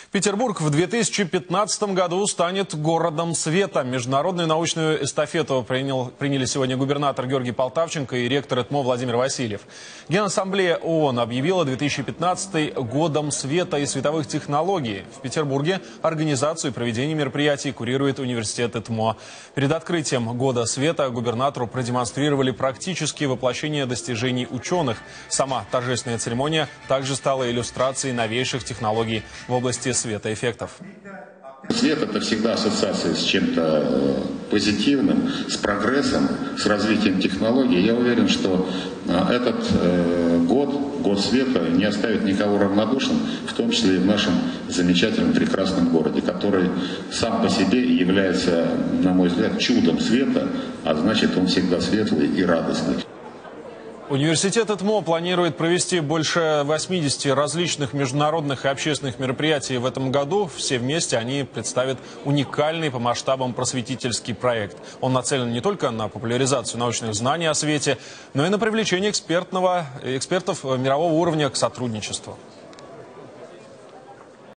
Петербург в 2015 году станет городом света. Международную научную эстафету приняли сегодня губернатор Георгий Полтавченко и ректор ЭТМО Владимир Васильев. Генассамблея ООН объявила 2015 годом света и световых технологий. В Петербурге организацию и проведение мероприятий курирует университет ЭТМО. Перед открытием года света губернатору продемонстрировали практические воплощения достижений ученых. Сама торжественная церемония также стала иллюстрацией новейших технологий в области светоэффектов. Свет – это всегда ассоциация с чем-то позитивным, с прогрессом, с развитием технологий. Я уверен, что этот год света, не оставит никого равнодушным, в том числе и в нашем замечательном, прекрасном городе, который сам по себе является, на мой взгляд, чудом света, а значит, он всегда светлый и радостный. Университет ЭТМО планирует провести больше 80 различных международных и общественных мероприятий в этом году. Все вместе они представят уникальный по масштабам просветительский проект. Он нацелен не только на популяризацию научных знаний о свете, но и на привлечение экспертов мирового уровня к сотрудничеству.